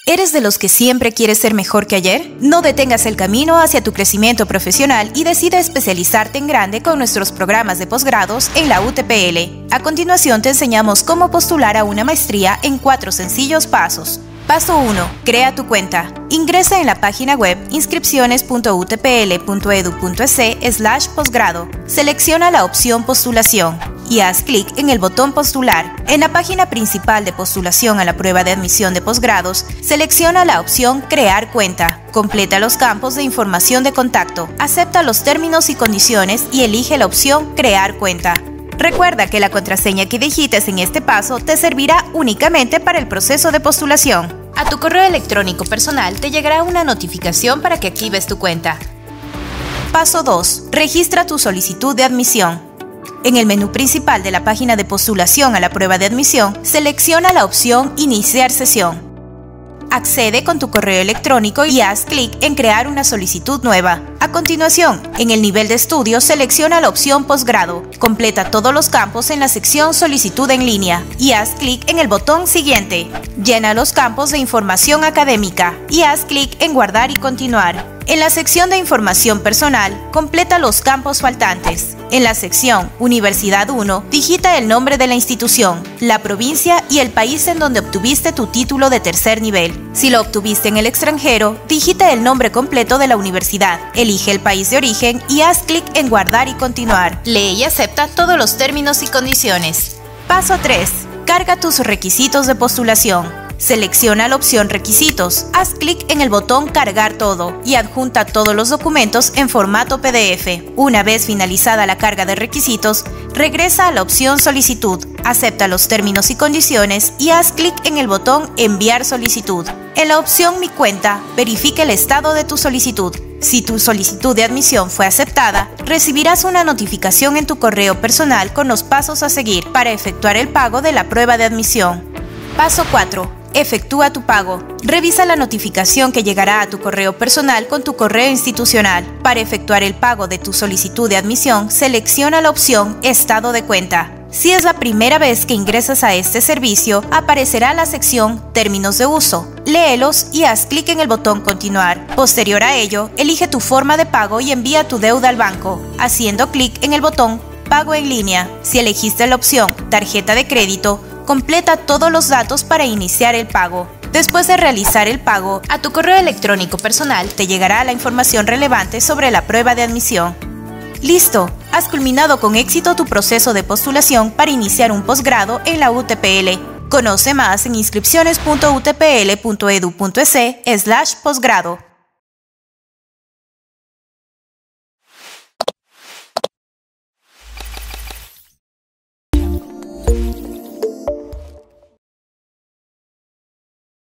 ¿Eres de los que siempre quieres ser mejor que ayer? No detengas el camino hacia tu crecimiento profesional y decide especializarte en grande con nuestros programas de posgrados en la UTPL. A continuación te enseñamos cómo postular a una maestría en 4 sencillos pasos. Paso 1. Crea tu cuenta. Ingresa en la página web inscripciones.utpl.edu.es/posgrado. Selecciona la opción Postulación y haz clic en el botón Postular. En la página principal de postulación a la prueba de admisión de posgrados, selecciona la opción Crear cuenta. Completa los campos de información de contacto, acepta los términos y condiciones y elige la opción Crear cuenta. Recuerda que la contraseña que digites en este paso te servirá únicamente para el proceso de postulación. A tu correo electrónico personal te llegará una notificación para que actives tu cuenta. Paso 2. Registra tu solicitud de admisión. En el menú principal de la página de postulación a la prueba de admisión, selecciona la opción Iniciar sesión. Accede con tu correo electrónico y haz clic en Crear una solicitud nueva. A continuación, en el nivel de estudio, selecciona la opción Posgrado. Completa todos los campos en la sección Solicitud en línea y haz clic en el botón Siguiente. Llena los campos de información académica y haz clic en Guardar y continuar. En la sección de información personal, completa los campos faltantes. En la sección Universidad 1, digita el nombre de la institución, la provincia y el país en donde obtuviste tu título de tercer nivel. Si lo obtuviste en el extranjero, digita el nombre completo de la universidad, elige el país de origen y haz clic en Guardar y continuar. Lee y acepta todos los términos y condiciones. Paso 3. Carga tus requisitos de postulación. Selecciona la opción Requisitos, haz clic en el botón Cargar todo y adjunta todos los documentos en formato PDF. Una vez finalizada la carga de requisitos, regresa a la opción Solicitud, acepta los términos y condiciones y haz clic en el botón Enviar solicitud. En la opción Mi cuenta, verifica el estado de tu solicitud. Si tu solicitud de admisión fue aceptada, recibirás una notificación en tu correo personal con los pasos a seguir para efectuar el pago de la prueba de admisión. Paso 4. Efectúa tu pago. Revisa la notificación que llegará a tu correo personal con tu correo institucional. Para efectuar el pago de tu solicitud de admisión, selecciona la opción Estado de cuenta. Si es la primera vez que ingresas a este servicio, aparecerá la sección Términos de uso. Léelos y haz clic en el botón Continuar. Posterior a ello, elige tu forma de pago y envía tu deuda al banco, haciendo clic en el botón Pago en línea. Si elegiste la opción Tarjeta de crédito, completa todos los datos para iniciar el pago. Después de realizar el pago, a tu correo electrónico personal te llegará la información relevante sobre la prueba de admisión. ¡Listo! Has culminado con éxito tu proceso de postulación para iniciar un posgrado en la UTPL. Conoce más en inscripciones.utpl.edu.es/posgrado.